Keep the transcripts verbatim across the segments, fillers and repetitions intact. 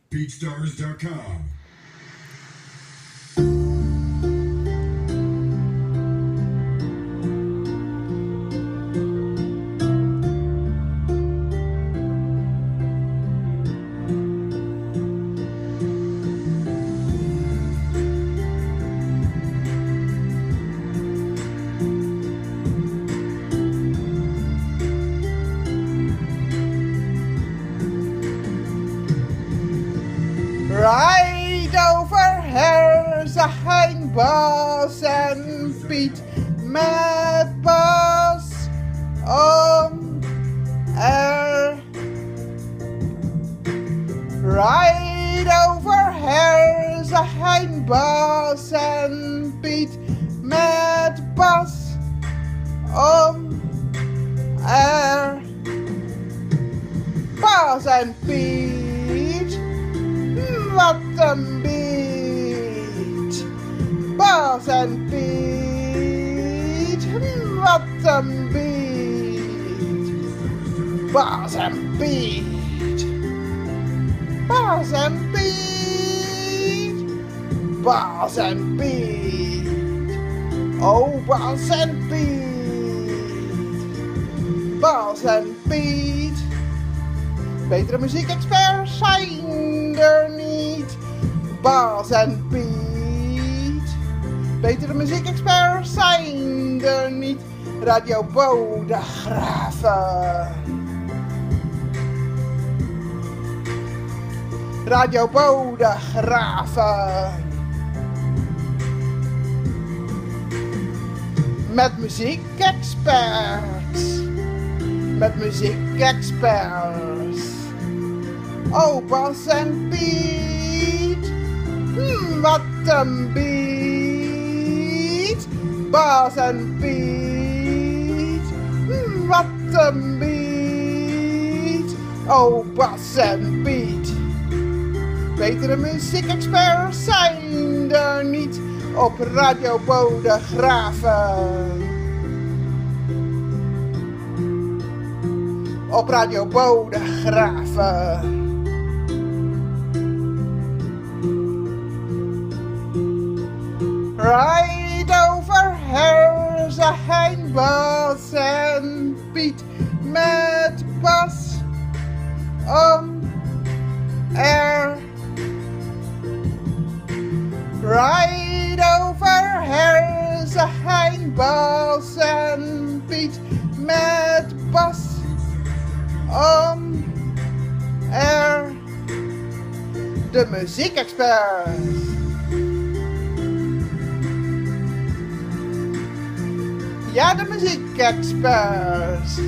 Beatstars dot com. Right over her zijn Bas en Piet met Bas om er. Right over her zijn Bas en Piet met Bas om er. Bas en Piet, wat een beat! Bas en Piet, wat een beat! Bas en Piet, Bas en Piet, Bas en Piet, oh Bas en Piet, Bas en Piet. Betere muziekexperts zijn er niet. Bas en Piet. Betere muziekexperts zijn er niet. Radio Bodegraven. Radio Bodegraven. Met muziekexperts. Met muziekexperts. Oh, Bas en Piet, hmm, wat een beat. Bas en Piet, hmm, wat een beat. Oh, Bas en Piet. Betere muziekexperts zijn er niet op Radio Bodegraven. Op Radio Bodegraven. Right over her zijn Bas en Piet met Bas om er. Right over her zijn Bas en Piet met Bas om er. De muziekexperts. Ja, de muziekexperts.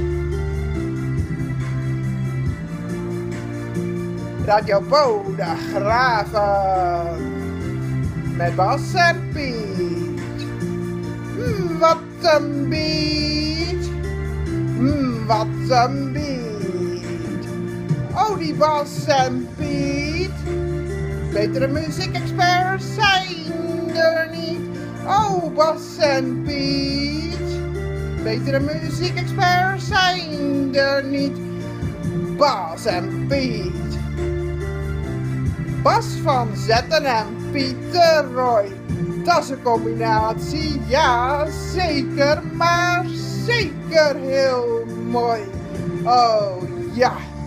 Radio Bodegraven. Met Bas en Piet. Mm, wat een beat. Mm, wat een beat. Oh, die Bas en Piet. Betere muziekexperts zijn er niet. Oh, Bas en Piet. Betere muziekexperts zijn er niet. Bas en Piet. Bas van Zetten en Pieter Roy. Dat is een combinatie, ja zeker, maar zeker heel mooi. Oh ja.